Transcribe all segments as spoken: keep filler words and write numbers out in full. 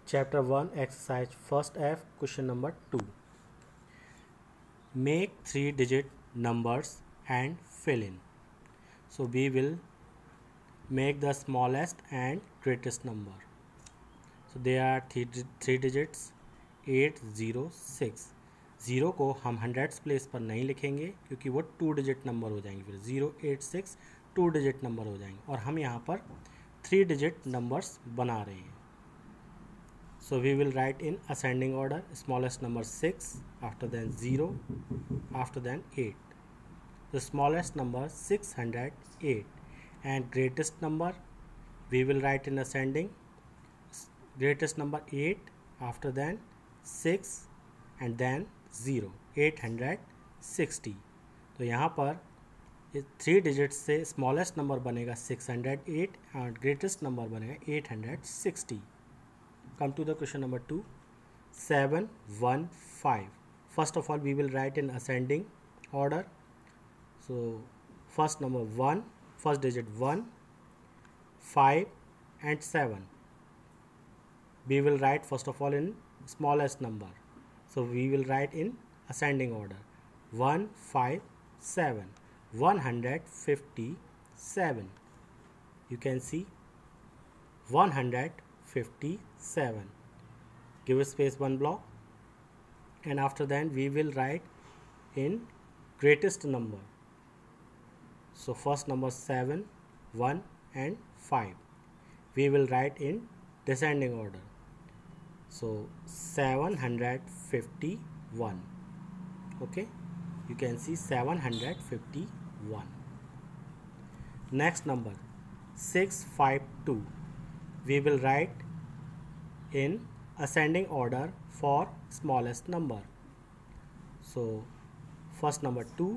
Chapter one, exercise first F, question number two. Make three digit numbers and fill in. So we will make the smallest and greatest number. So there are three, three digits eight zero six. Zero को हम hundreds place पर नहीं लिखेंगे क्योंकि वो to digit number हो जाएंगे, फिर zero eight six two digit number हो जाएंगे और हम यहाँ पर थ्री डिजिट नंबर्स बना रहे हैं. So we will write in ascending order, smallest number six, after then zero, after then eight. The smallest number six hundred eight and greatest number we will write in ascending, greatest number eight, after then six and then zero, eight hundred sixty. तो यहाँ पर three digit से smallest number बनेगा six hundred eight और greatest number बनेगा eight hundred sixty. Come to the question number two. seven one five. First of all, we will write in ascending order. So first number one, first digit one, five and seven. We will write first of all in smallest number. So we will write in ascending order. one five seven. one hundred fifty-seven. You can see one hundred fifty-seven. Give a space one block and after that we will write in greatest number. So first number seven, one and five. We will write in descending order. So seven hundred fifty-one. Okay, you can see seven hundred fifty-one. Next number six five two. We will write in ascending order for smallest number. So first number two,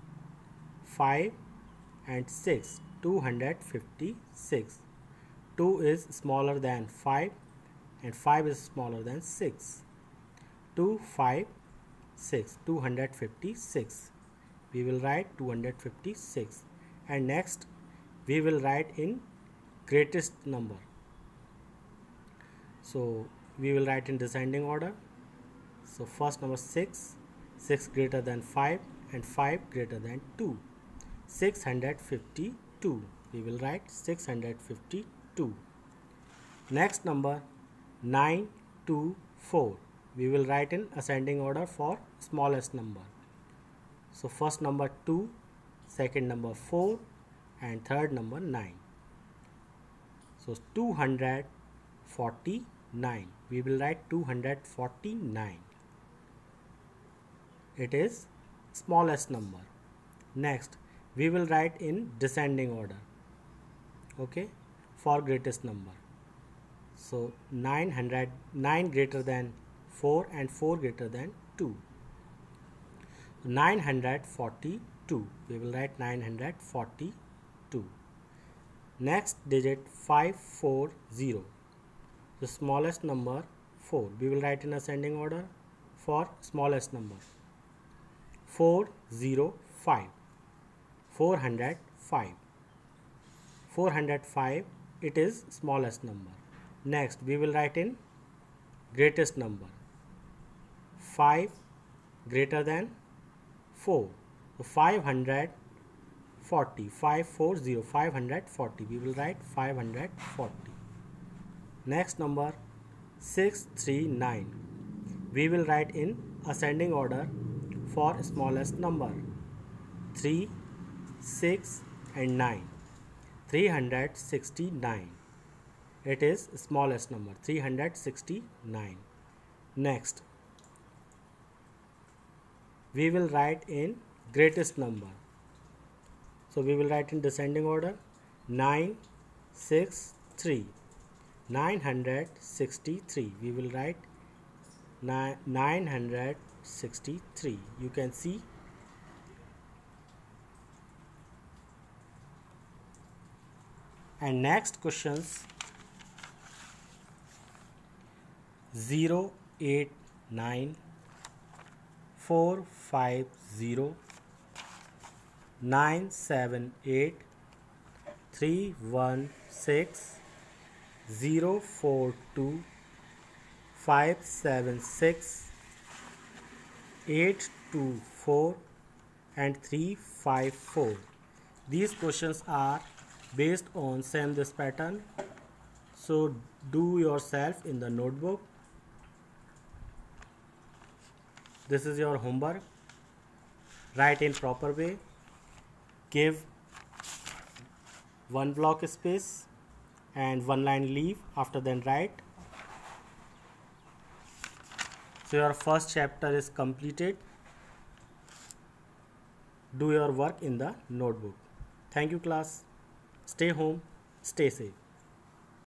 five and six, two hundred fifty-six. two is smaller than five and five is smaller than six. two five six, two hundred fifty-six. We will write two hundred fifty-six and next we will write in greatest number. So we will write in descending order. So first number six, six greater than five and five greater than two. six hundred fifty-two. We will write six hundred fifty-two. Next number nine two four. We will write in ascending order for smallest number. So first number two, second number four and third number nine. So two hundred forty-nine. We will write two hundred forty-nine. It is smallest number. Next we will write in descending order, okay, for greatest number. So nine hundred, nine greater than four and four greater than two. nine hundred forty-two. We will write nine hundred forty-two. Next digit five four zero. The smallest number four. We will write in ascending order for smallest number. four zero five. four hundred five. four hundred five. It is smallest number. Next we will write in greatest number. five greater than four. So five hundred forty. five forty. five hundred forty. We will write five hundred forty. Next number six three nine. We will write in ascending order for smallest number. three, six and nine. three hundred sixty-nine. It is smallest number. three hundred sixty-nine. Next we will write in greatest number. So we will write in descending order. nine six three. nine hundred sixty-three. We will write nine hundred sixty-three. You can see and next questions zero eight nine, four five zero, nine seven eight, three one six, zero four two, five seven six, eight two four and three five four. These questions are based on same this pattern, so do yourself in the notebook. This is your homework. Write in proper way. Give one block space and one line leave, after then write. So your first chapter is completed. Do your work in the notebook. Thank you class. Stay home, stay safe.